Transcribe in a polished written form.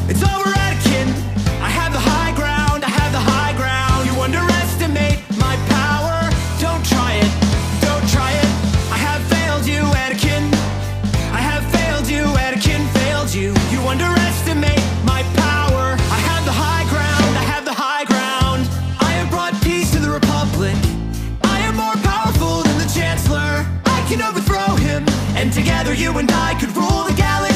It's over, Anakin. I have the high ground, I have the high ground. You underestimate my power. Don't try it, don't try it. I have failed you, Anakin. I have failed you, Anakin, failed you. You underestimate my power. I have the high ground, I have the high ground. I have brought peace to the Republic. I am more powerful than the Chancellor. I can overthrow him, and together you and I could rule the galaxy.